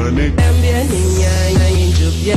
Cambia niña, lluvia,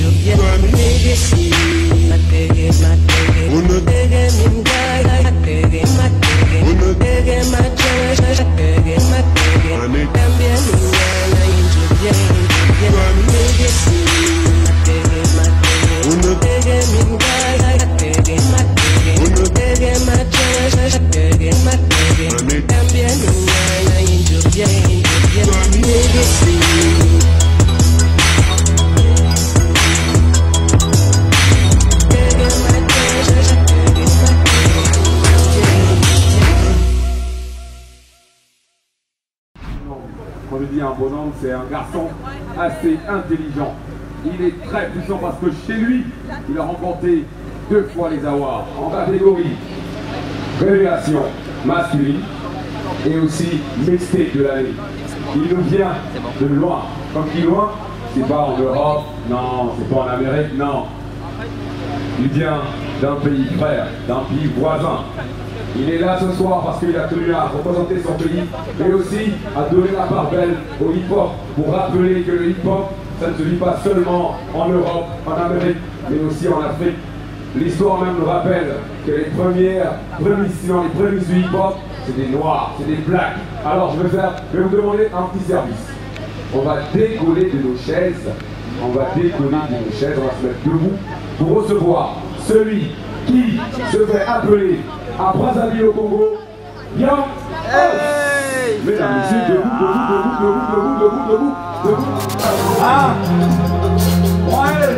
On lui dit un bonhomme, c'est un garçon assez intelligent. Il est très puissant parce que chez lui, il a remporté 2 fois les awards en catégorie révélation masculine et aussi mixtape de l'année. Il nous vient de loin. Comme qui loin, c'est pas en Europe, non, c'est pas en Amérique, non. Il vient d'un pays frère, d'un pays voisin. Il est là ce soir parce qu'il a tenu à représenter son pays, mais aussi à donner la part belle au hip-hop pour rappeler que le hip-hop, ça ne se vit pas seulement en Europe, en Amérique, mais aussi en Afrique. L'histoire même nous rappelle que les premières prémices du hip-hop, c'est des noirs, c'est des blacks. Alors je vais vous demander un petit service. On va décoller de nos chaises, on va se mettre debout pour recevoir celui qui se fait appeler à Brazzaville au Congo, Young Oz. Mesdames, messieurs, debout. Ah ouais.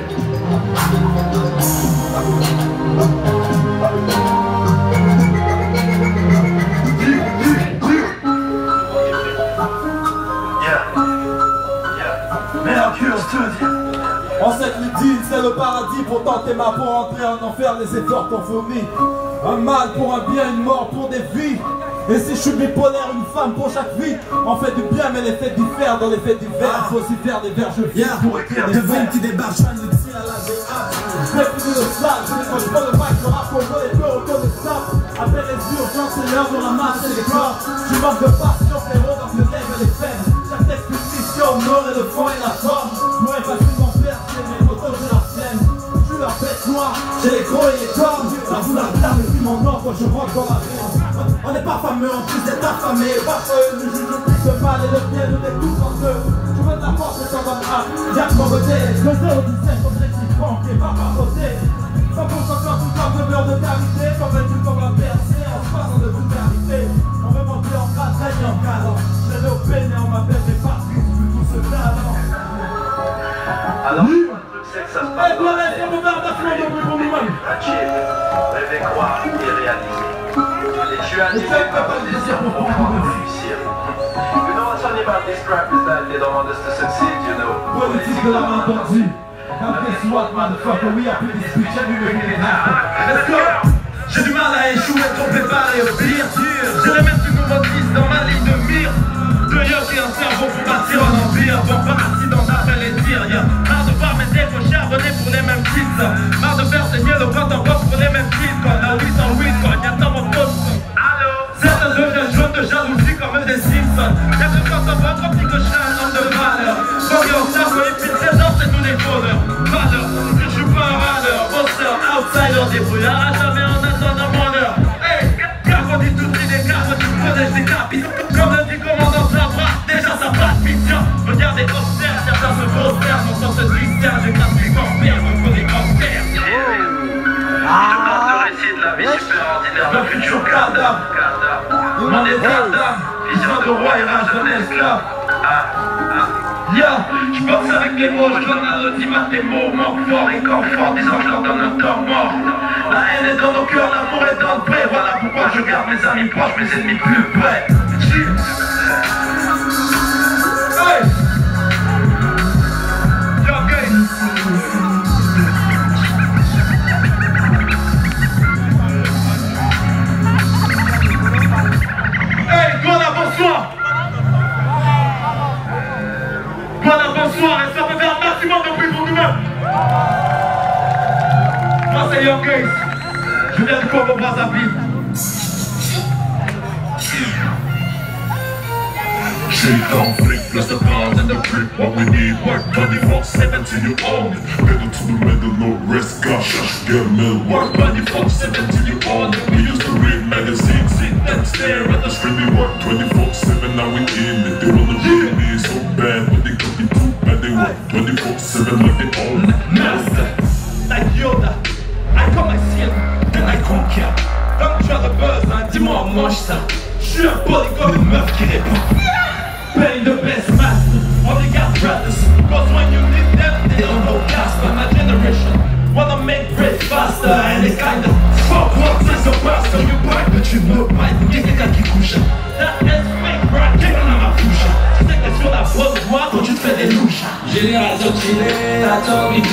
On sait que le deal c'est le paradis, pourtant t'es ma pour entrer en enfer, les efforts t'ont fourni. Un mal pour un bien, une mort pour des vies. Et si je suis bipolaire, une femme pour chaque vie. On fait du bien mais les faits diffèrent, dans les faits divers faut aussi faire des verges pour écrire des veines qui débarquent, je le tir à la VA. J'ai fini le sale, quand je prends le mic, le rap pour les peu reconnaissables. Après les urgences, c'est l'heure de ramasser les corps. Je manque de passion, frérot, dans ce lève et les peines. Chaque expédition, l'or et le fond et la forme. Moi, facilement percer mes photos, j'ai la flemme. Je suis la bête noire, j'ai les gros et les cornes. La foule blâme et puis mon or quand je rentre dans la ville. On n'est pas fameux, en plus d'être affamé. Parfois, le juge nous pique le mal et le bien, nous est tous en deux. Je veux de la force et sans bonne âme. Y'a que mon côté, 2 0 17, on dirait que c'est franc, qui va pas voter. 100% encore tout comme de beurre de karité. Convaincu comme la percée, en se passant de vulgarité. On veut monter en grade, règne en cadre. Je l'ai au peine et on m'appelle des patrices, plus tout ce talent. Alors, c'est que ça se passe dans la tête. Achille, rêver, croire et réaliser. Et tu as dit que pas de désir pour pouvoir réussir. You know what's funny about this crap is that they don't want us to succeed, you know. Politique de la main tendue. Now guess what, motherfucker, we are pretty speech and we make it happen. Let's go! J'ai du mal à échouer, trop préparé au pire. J'ai les mêmes numéros 10 dans ma ligne de mire. De yoke et un cerveau pour bâtir un empire. Bon, pas accident, j'appelle les tirs. Marre de voir mes défauts charbonner pour les mêmes titres. Marre de faire saigner le vote en vote pour les mêmes titres. La 808, quoi, y'a tant mon poste. Certains deviennent jaunes de jalousie comme des Simpsons. Y'a que quand on voit trop petit que je suis un homme de valeur. Quand on cerveau et puis 16 ans, c'est tous les voleurs. Valeur, je suis pas un râleur. Bosseur, outsider, débrouillard, à jamais en attendant mon heure. Hey, carbone dit tout des carbone du protège des capis. Comme le dit commandant Sabra, déjà ça passe mission. Regardez, observe, certains se prosternent. On sort ce mystère, j'ai 4 plus corpères, contre les corpères. Je passe le récit de la vie super ordinaire, le futur cadavre. Mon état d'âme, vision de roi et rage d'un esclave. Je boxe avec les mots, je donne la ultimate des mots. Manque fort et corps fort, des anges dans un temps mort. La haine est dans nos cœurs, l'amour est dans le pré. Voilà pourquoi je garde mes amis proches, mes ennemis plus près. Hey! Yo, gang! Bonsoir. Voilà, bonsoir, et ça peut faire un maximum de bruit pour nous-mêmes. Moi c'est Young Gaze, je viens de Congo Brazzaville. Shit on flick, plus the pound and the grip. What we need, work 24/7 till you own it. Pedal to the metal, no rest, gosh, get a mill. Work 24/7 till you own it. We used to read magazines, sit and stare at the screen. We work 24/7, now we in it. They wanna read me so bad, but they could be too bad. They work 24/7 like they own it. Master, like Yoda, I come I ciel, then I conquer. Comme tu as le buzz, hein, dis-moi, mange ça. J'suis un poli comme une meuf qui répond. Pay the best master, all the got brothers. Cause when you need them, they don't know Casper. My generation wanna make bread faster. And they kinda fuck what is a pastor. You buy but you know pas, y'a quelqu'un qui couche. That is fake, bro, quelqu'un dans ma bouche. Tu sais que t'es sur la bonne voie quand tu te fais des louches. Génération chilée, attends me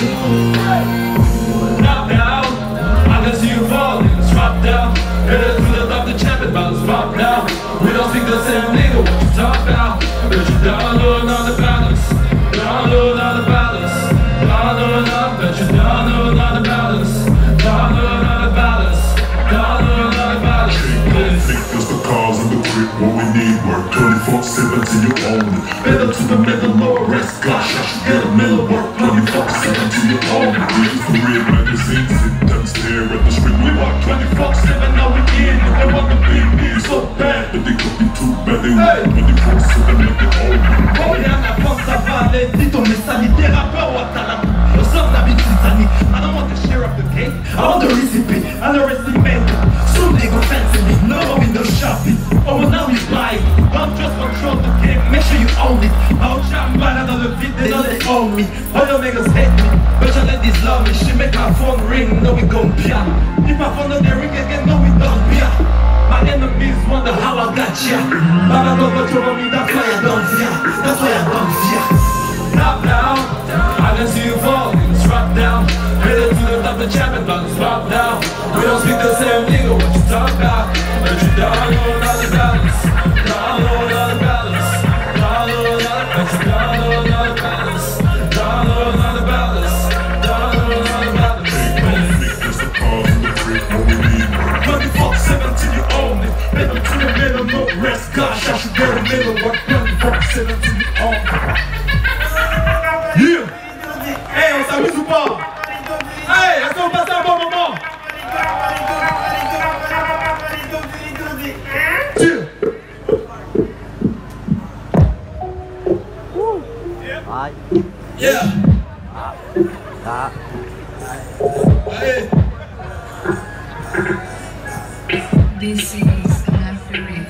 do. Drop down, I can see you falling, let's drop down. Headed to the top, the champion, but let's drop down. We don't think the same nigga, what you talk about? But you download on the balance, download on the balance, download on, but you download on the balance, download on the balance, download on the balance. Think that's the cause of the grip. What we need, work 24/7 till you own it. Pedal to the metal, no rest, gosh, get a mill. Work 24/7 till you own it. We used to read magazines, sit and stare at the screen. We work 24/7, now we in it. They want to be me so bad, but they could be too bad. They work 24/7 like they own it. Oh, rien à prendre, ça va aller, dis ton message, t'es rappeur ou à talent. Au sort d'habitude satanique, I don't want to share up the cake, I want the recipe, underestimate it. Soon they go fancy me, no window shopping. Oh, well, now we buy it, don't just control the game, make sure you own it. Oh, jam bad dans le vide, they know they own me. All your niggas hate me, but your ladies love me. She make my phone ring, no we gon' bien. If my phone don't ring again, no we don't bien. My enemies wonder how I got ya. Baba don't control me, that's why I don't fear. That's why I don't fear. Drop down, I can see you falling, let's drop down. Headed to the top, the champion, but let's drop down. We don't speak the same nigga, what you talk about? But you download on the balance, download on the balance, download on the balance, download on the balance, download on the balance, download on the balance. Think that's the cause of the grip. What we need, work 24/7 till you own it. Pedal to the middle, no rest. Gosh, I should get a middle. Work 24/7 till you own it. Yeah! Hey, on s'amuse ou pas? Hey, est-ce qu'on passe un bon moment? Yeah! Hey! This is Afterlife.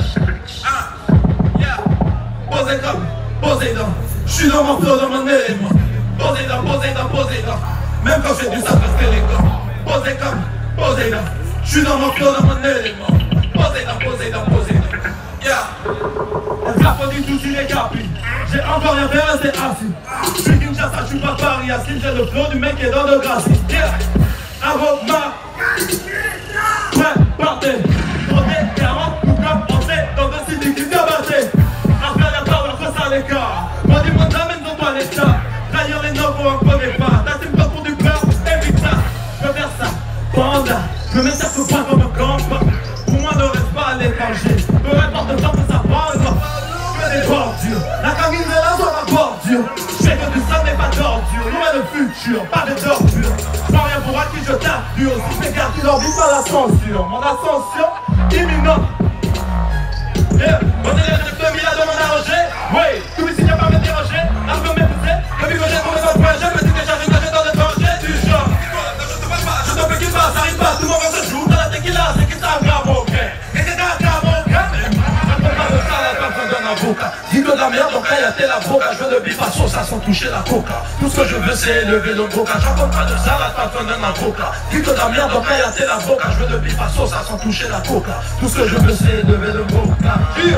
Yeah! Posez comme, posez donc. J'suis dans mon flow, dans mon élément. Posez donc, posez donc, posez donc. Même quand j'ai du sang, reste élégant. Posez comme, posez donc. J'suis dans mon flow, dans mon élément. Posez donc, posez donc, posez donc. Yeah! Elle frappe pas du tout sur les capis. J'ai encore rien fait, rester assis. J'suis Kinshasa, j'suis pas Paris. Assis, j'ai le flow du mec qui est dans le gracie. Yeah! Aroma. Ouais, partez. Prenez 40, tout comme pensez. Dans le city qui débattait. Après la parole, face à l'écart. Moi, dis-moi, t'amènes dans toi l'état. D'ailleurs, les noms, on ne connaît pas. T'assumes pas pour du peur, évite ça. J'peux faire ça. Panda. J'me mets ça sous point comme un camp. Pour moi, ne reste pas à l'étranger. Peu importe le temps que ça prend, que des bordures. La canine de la zone à bordure. J'sais que tout ça n'est pas d'ordure. Loin le futur, pas de d'ordure. J'prends rien pour acquis, je t'appure. Si je m'écarte, tu n'en vis pas la censure. Mon ascension imminente. Yeah. On est là de 2000 à demander à Roger. Oui, tout ici n'a pas me déranger. Un peu m'épouser. Le but que j'ai pour mes autres projets. Me dis que j'ai engagé dans l'étranger. Du genre, je ne peux qu'il passe, ça arrive pas. Tout le monde se joue dans la tequila. C'est qui ça, grave, ok. Et c'est un grave, ok. Je ne peux pas de ça, la personne d'un avocat. Dis que de la merde, donc là y'a tel avocat. Je veux de bif à sauce, sans toucher la coca. Tout ce que je veux, c'est élever le coca. J'en compte pas de ça, la personne d'un avocat. Dis que de la merde, donc là y'a tel avocat. Je veux de bif à sauce, sans toucher la coca. Tout ce que je veux, c'est élever le coca.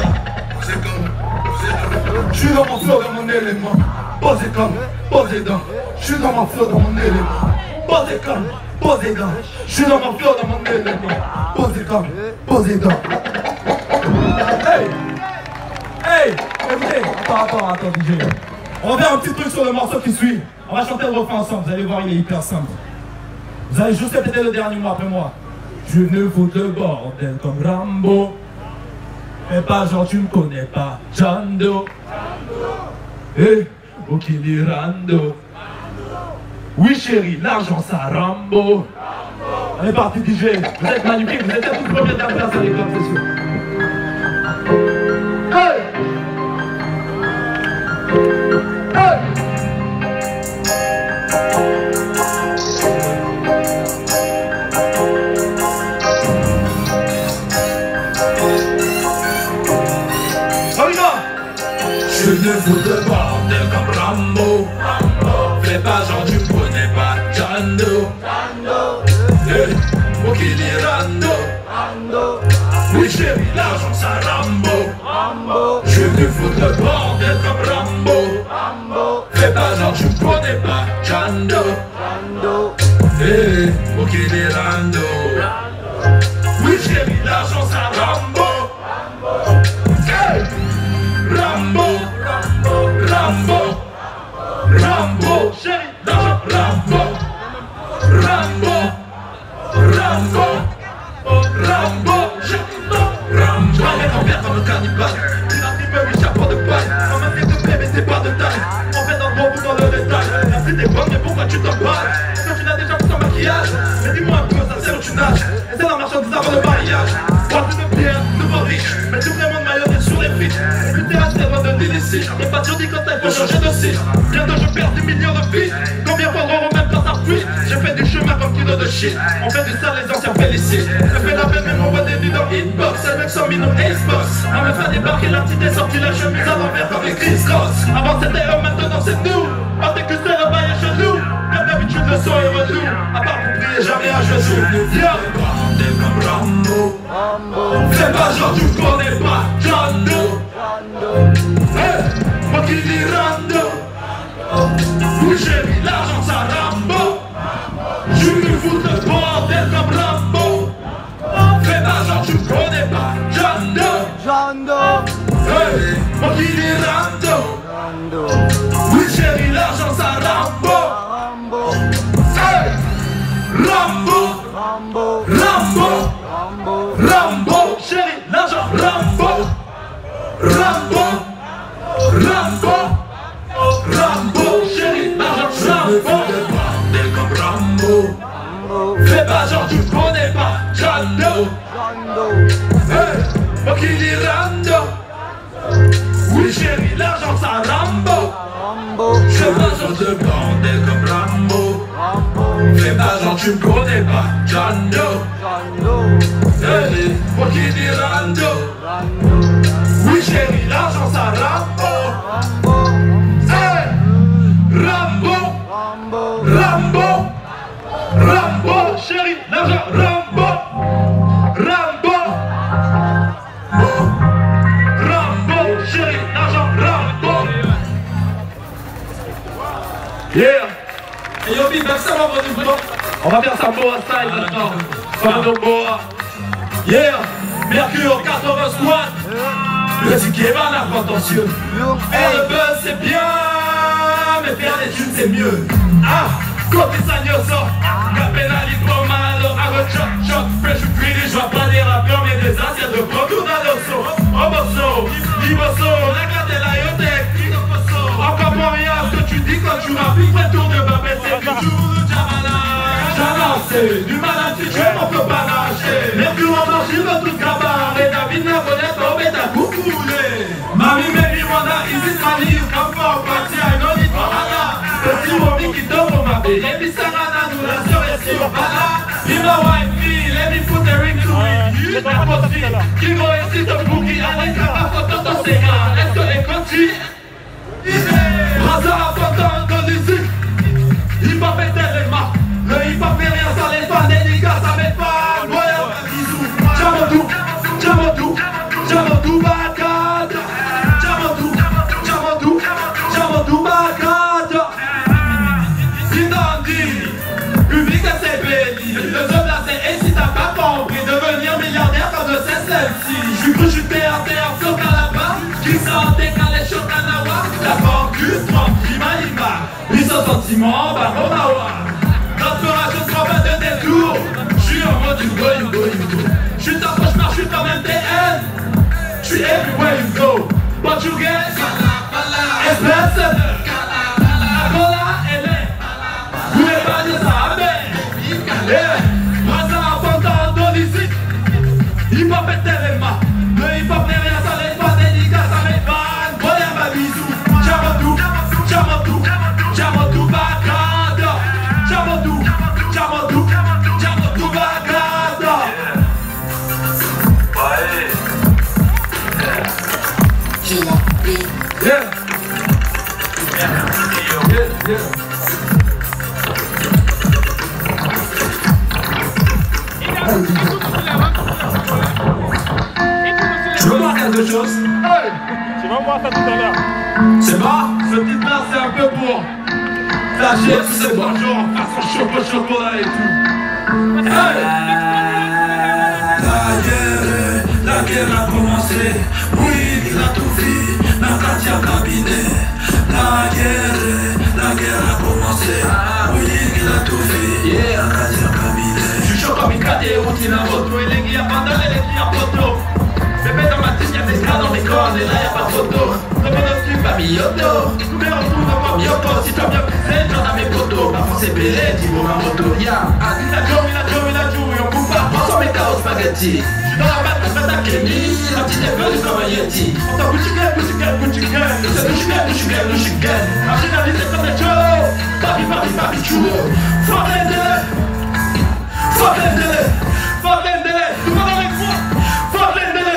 J'suis dans mon flow, dans mon élément. Posez comme, posez donc. J'suis dans mon flow, dans mon élément. Posez comme, posez donc. J'suis dans mon flow, dans mon élément. Posez comme, posez donc. Hey! Hey! Écoutez, attends, DJ. On va faire un petit truc sur le morceau qui suit. On va chanter le refrain ensemble, vous allez voir, il est hyper simple. Vous allez juste répéter le dernier mot après moi. Je ne fous le bordel comme Rambo. Fais pas genre tu me connais pas, John Doe. Et ok les rando. Oui chérie, l'argent ça Rambo. On est parti DJ, vous êtes magnifiques, vous êtes la toute première place à l'école, c'est sûr. Hey! Hey! Je ne fous de bordel comme Rambo. Fais pas genre tu connais pas Jando. Hey, ok les rando. Oui chérie, l'argent ça Rambo. Je ne fous de bordel comme Rambo. Fais pas genre tu connais pas Jando. Hey, ok les rando. Oui chérie, l'argent ça Rambo. Hey, Rambo, Rambo, chérie, l'argent, Rambo, je m'arrête en perte comme un cannibale. Il a pris peu, chapeau de paille. On m'a fait de paix, mais c'est pas de taille. On fait dans le bon bout dans le détail. La cité est bonne, mais pourquoi tu t'emballes? Quand tu n'as déjà plus ton maquillage. Mais dis-moi un peu, ça sert où tu nages. Et c'est la marchandise avant le mariage. Boîte de pierre, nouveau riche. Mais tout vraiment de mayonnaise sur les frites. Plus t'es resté loin de l'illicite. Et pas sûr dit quand il faut changer de site. Bientôt je perds des millions de vies. Combien faudront même quand ça fuit? J'ai fait du chemin comme kilo de shit. On fait du sale, les anciens félicitent. Je fais la peine, même on voit des vues dans Hitbox. C'est le mec sans mine au Xbox. On me fait débarquer, la petite est sortie, la chemise à l'envers comme les Chris Cross. Avant c'était eux, maintenant c'est nous. Pas tes cuisses, le bail chez nous. Comme d'habitude, le son est relou. À part pour prier, jamais à jouer sur le vieux. T'es comme Rambo. Fais pas genre tu connais pas Jando. Hey, moi qui dis Rando. Oui chérie, l'argent ça Rambo. Je lui fous le bordel comme Rambo. Fais pas genre tu connais pas Jando. Hey, moi qui dis Rando. Oui chérie, l'argent ça Rambo. Hey, Rambo, chérie, l'argent Rambo. Rambo, chérie, l'argent Rambo. Comme Rambo. Fais pas genre tu connais pas Jando. Hey, moi qui dis Rando. Oui chérie, l'argent ça Rambo. Fais pas genre de bordel comme Rambo. Fais pas genre tu connais pas Jando. Hey, moi qui dis Rando. Oui chérie, l'argent ça Rambo. Hey, Rambo, chérie, l'argent Rambo. Chérie, l'argent Rambo. Yeah. Et yo, big, ça va venir vraiment. On va faire ça Boa style maintenant. Comme nos Boa. Yeah. Mercure 80 squat. Le ticket va la contentieux. Faire le buzz c'est bien, mais faire des thunes c'est mieux. Ah, côté sagnoso. Capelali trop mal, arrête choc. Fresh ou greedy, je vois pas des rappeurs, mais des assiettes de coco dans le saut. Roboso, Liboso, la gâte la yotec. Encore pour rien ce que tu dis quand tu rappliques le tour de Babel, c'est du jour de Jamala. Jalancé, du malade si tu m'en peux pas lâcher. Mercure en marche, il veut tout grabar. Et David n'a pas tombé ta coucoulé. Mami, baby, wanna easy money, you come for party, I know it for Allah. Petit Romy qui tombe pour ma belle. Et puis Sarana, nous la sœur est sur Allah. Be my wife, let me put a ring to it. You n'a pas de fille. Qui va essayer de bouquer avec la photo dans ses mains. Est-ce que les continue? Razar à Fontaine dans l'usine. Hip-hop est élément. Le hip-hop fait rien sans les fans. Dédicace avec pas. Voyons un bisou. Jamadou, Bagad. Jamadou, Bagad. Sinandi, public c'est béni. Le job là c'est et si t'as pas compris. Devenir milliardaire comme le celle-ci. J'suis cru chuter en terre, floc à la bas. Qui sentait quand les chocs à Nawa. La banque, tranquille, Malima. Ils sont sentiments, Baromawa. Notre je se pas de détour. J'suis en mode you go. J'suis ta cauchemar, j'suis quand même TN. J'suis everywhere you go. But you get, espèce de Tu veux voir quelque chose? Hey! Tu vas voir ça tout à l'heure. C'est pas? Ce petit bain c'est un peu pour flasher tous ces bons jours, façon chocolat et tout. Hey! La guerre a commencé, oui, il a tout fait, n'a qu'à dire cabinet. La guerre a commencé, oui, il a tout fait, n'a qu'à dire cabinet. Je suis chaud comme une cadet, routine à moto, et les gars abandonnent les filles à poteau. Bébé dans ma team, y'a des gars dans mes cornes, et là y'a pas de photo. Dans mon occupe à Miyoto, tous mes retours dans ma Miyoto. Si t'as bien pris, j'en ai mes poteaux. Ma force est bélée, dis-moi ma moto, y'a. Il a Joe, et on coupe pas, prends sur mes chaos spaghetti. J'suis dans la batte, je vais t'acquérir, la petite est venue comme un Yeti. On t'en Gucci Gang, c'est Gucci Gang. Marginalisé comme des Joe, Paris, Chulo. Fuck les délais, tout le monde avec moi. Fuck les délais.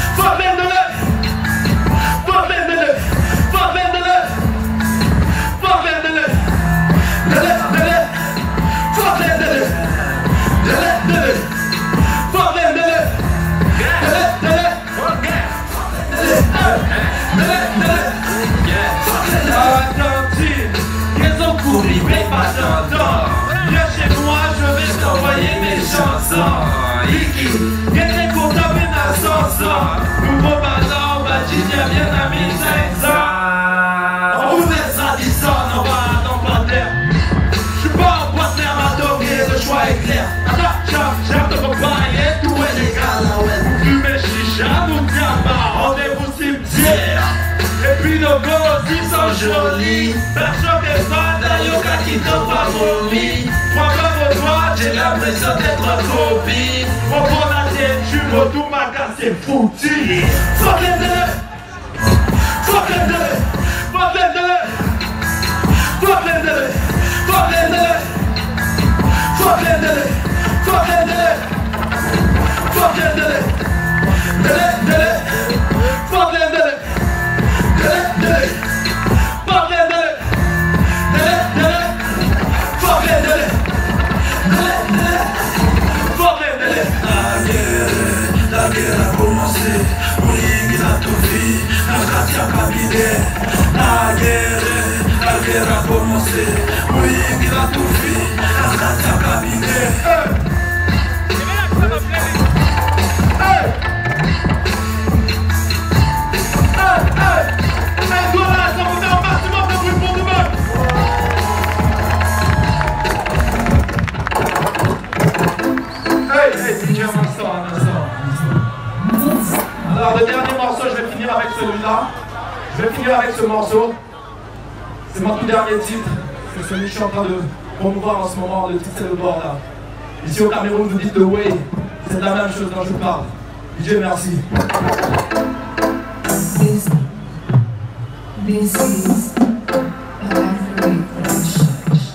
Viens chez moi, je vais t'envoyer mes chansons. Viens content, mais n'a nouveau ballon, Bajinja vient à 1500. On vous laissera 10 ans, on va dans pas terre. J'suis pas en boîte dermatogré, le choix est clair. J'aime de vos paillettes, tout est légal. Vous fumez chicha, nous tient pas, rendez-vous cimetière. Et puis nos gosses, ils sont jolis. Personne n'est fan d'un yoga qui tombe pas vomi. Moi comme au doigt, j'ai l'impression d'être copie. Au bon assiette, tu me tout ma casse, c'est foutu. Fuck les délais. La guerre a commencé, oui, il a tout fait, la guerre a commencé, oui, il a tout fait, la Katia cabinet. Alors le dernier morceau, je vais finir avec celui-là. Je vais finir avec ce morceau. C'est mon tout dernier titre. C'est celui que je suis en train de promouvoir en ce moment. Le titre c'est le bord là. Ici au Cameroun, vous dites The Way. C'est de la même chose dont je parle. DJ, merci. This is a African production.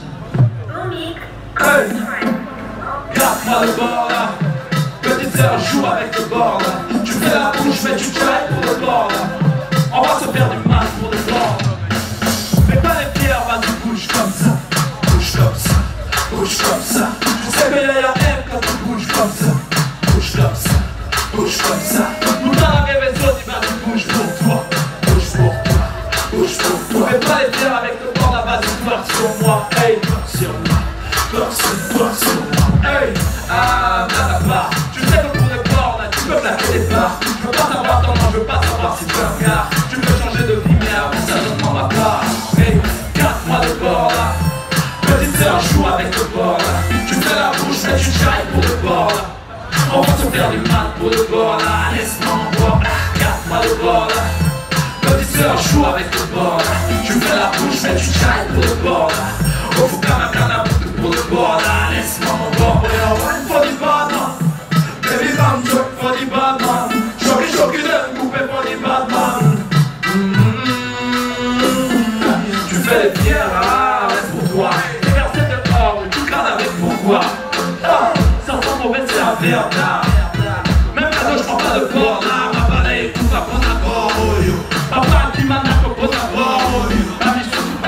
Hey! Garde-moi le bord là. Petite sœur joue avec le bord là. Tu fais la bouche mais tu traites pour le bord là. On va se faire du mal pour le bord. Fais pas les pierres, vas-y bouge comme ça. Bouge comme ça, bouge comme ça. Je sais que y'a la haine quand tu bouges comme ça. Bouge comme ça, bouge comme ça. Nous dans la même maison, vas-y bouge pour toi. Bouge pour toi, bouge pour toi. Fais pas les pierres avec le bord là, vas-y toi sur moi. Hey, toi sur moi, toi sur moi. Hey, ah, blablabla. Tu sais que pour le bord là, tu peux plaquer des barres. Je veux pas savoir ton nom, je veux pas savoir si tu es un gars. Tu veux changer de vie, mais avant ça donne-moi ma part. Hey, garde-moi le bord là. Petite sœur joue avec le bord là. Tu fais la bouche, mais tu chailles pour le bord là. On va se faire du mal pour le bord là. Laisse-moi en bord là. Garde-moi le bord là. Petite sœur joue avec le bord là. Tu fais la bouche, mais tu chailles pour le bord là. On fout comme un canard pour le bord là. Laisse-moi en bord là. Faut du badman. Baby bam joke, faut du badman. Choki de couper pour du badman. Tu fais les pierres là, reste pour toi. Les versets de or, tu gardes avec pourquoi. Ça sent mauvais, c'est un verbe là. Même cadeau, je prends pas de bord là. Ma balai, tout ça, prends un bord. Papa qui m'a n'a pas de bord. Ma vie,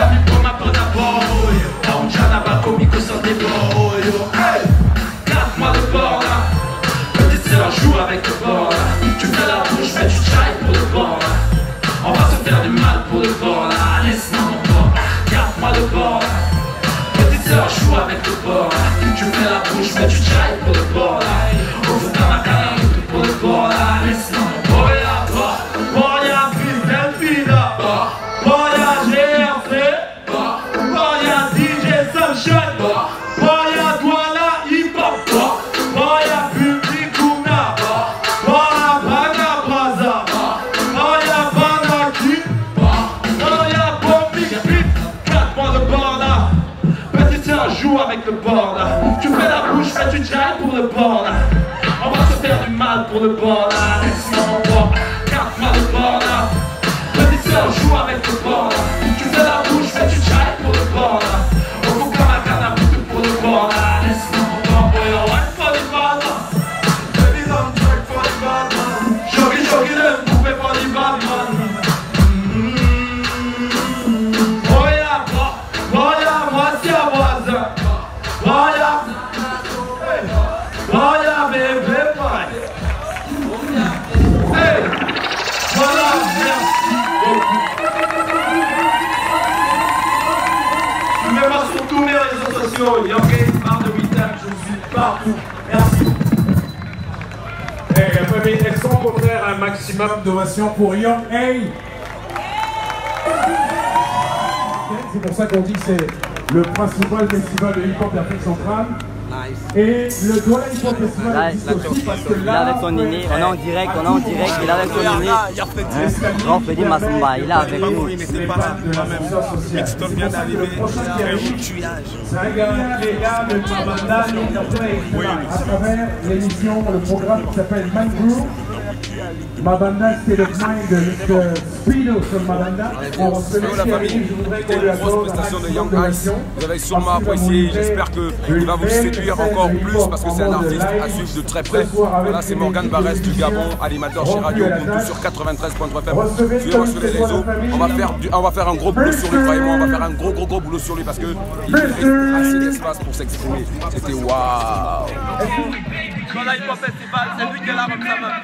joue avec le bord là. Tu fais la bouche mais tu trailles pour le bord là. On vous dans la canne pour le bord là. Boya, boya, fidèle, fida. Boya, GRC. Boya, DJ Sunshine. Boya, Douala, hip hop. Boya, Public Kuna. Boya, Baga Braza. Boya, Banaki. Boya, Bombik Beat. 4 points de bord là. Petit tiens, joue avec le bord là. Tu fais la bouche mais tu jailles pour le bord là. On va se faire du mal pour le bord là. Laisse-moi voir. 4 points de bord là. Petit tiens, joue avec le bord là. Tu fais la bouche mais tu jailles pour le bord là. On vous comme un canard pour le bord là. Laisse-moi voir. Boy, on reste pour le bord là. Baby, don't track for the bad man. Joggy, joggy, le poupée pour les bad man. Boya, boya, voici à voisin. Boya, boya, bébé, boy. Hey, voilà, merci beaucoup. Suivez-moi sur tous mes réseaux sociaux. Youngate, Marc de Wittern, je suis partout. Merci. Est-ce qu'on peut faire un maximum d'ovation pour Young A? C'est pour ça qu'on dit que c'est le principal festival de hip-hop d'Afrique centrale. Et le Douala Hip Hop Festival existe aussi parce que là, il est avec son inné, on est en direct, il est avec son inné. Grand Freddy Massamba, il est avec nous. les pattes de l'association sociale. C'est pour ça que le prochain qui arrive, c'est un gars qui est là de Mabanda, à travers l'émission, le programme qui s'appelle Mind Groove. Mabanda, State of Mind de Mr. Speedo sur Mabanda. On va se faire je voudrais qu'on lui accorde un maximum de donations. Vous avez sûrement apprécié, j'espère qu'il va vous séduire encore plus parce que c'est un artiste à suivre de très près. Voilà, c'est Morgan Barès du Gabon, animateur chez Radio Ubuntu sur 93.3 FM. Suivez-moi sur les réseaux, on va faire un gros boulot sur lui, croyez-moi, on va faire un gros boulot sur lui parce qu'il mérite assez d'espace pour s'exprimer. C'était waouh! Douala Hip Hop Festival, c'est lui qui est là comme ça même.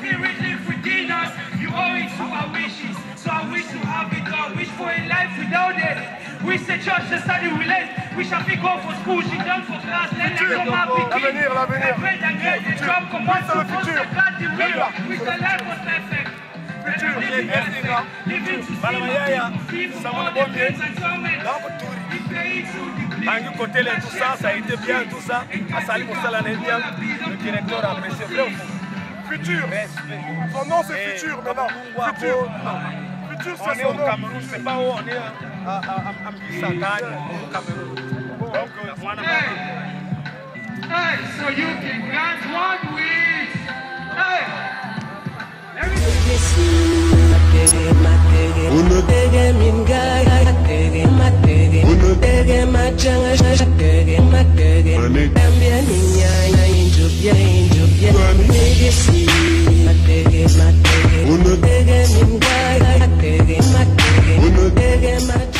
You always do our wishes, so I wish to have it all. Wish for a life without it. Wish the church to study relate. Wish I could go for school, she done for class. Then I come out begin. I pray that get the job, come on to post the God the real. Wish the life was perfect. Living to see for all the things and torment. Tangu Kotele, tout ça, ça a été bien, tout ça. À Salim Moussala bien, le directeur a apprécié. Futur, son nom c'est Futur maintenant. Futur, Futur c'est son nom. On est au Cameroun, c'est pas où on est à Kisangani, au Cameroun. Donc voilà. Hey, so you can grant one wish. Hey. Uno